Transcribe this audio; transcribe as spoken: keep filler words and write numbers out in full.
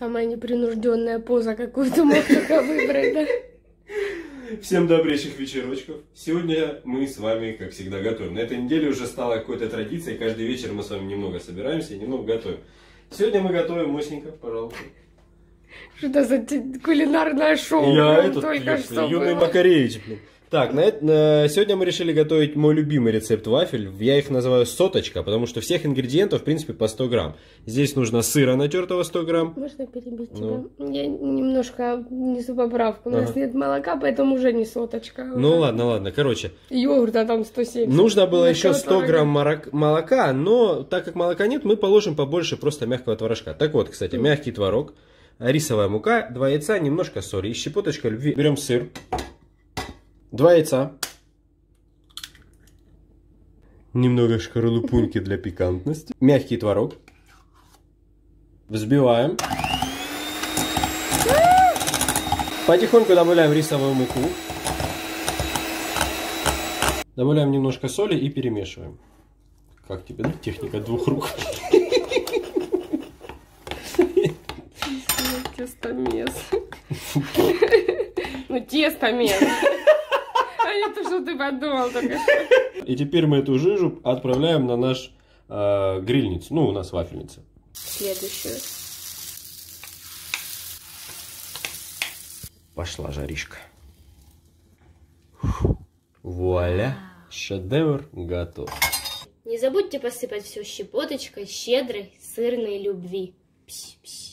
Самая непринужденная поза, какую ты мог только выбрать, да? Всем добрейших вечерочков. Сегодня мы с вами, как всегда, готовим. На этой неделе уже стала какой-то традицией. Каждый вечер мы с вами немного собираемся и немного готовим. Сегодня мы готовим, Мосенька, пожалуйста. Что это за кулинарное шоу? Я этот, только что юный было. Макаревич, блин. Так, на это, на... сегодня мы решили готовить мой любимый рецепт вафель. Я их называю соточка, потому что всех ингредиентов, в принципе, по сто грамм. Здесь нужно сыра натертого сто грамм. Можно перебить Ну. тебя? Я немножко несу поправку. У нас Ага. нет молока, поэтому уже не соточка. Ну ладно, ладно, короче. Йогурта там сто семьдесят. Нужно было На еще сто грамм килограмм. морок- молока, но так как молока нет, мы положим побольше просто мягкого творожка. Так вот, кстати, мягкий творог, рисовая мука, два яйца, немножко соли и щепоточка любви. Берем сыр, два яйца, немного шкарлупуньки для пикантности, мягкий творог, взбиваем, потихоньку добавляем рисовую муку, добавляем немножко соли и перемешиваем. Как тебе, да? Техника двух рук. Тестомес. Ну, тестомес. А не то, что ты подумал только что. И теперь мы эту жижу отправляем на наш э, грильницу. Ну, у нас вафельница. Следующую. Пошла жаришка. Фу. Вуаля. Шедевр готов. Не забудьте посыпать все щепоточкой щедрой сырной любви. Псь, псь.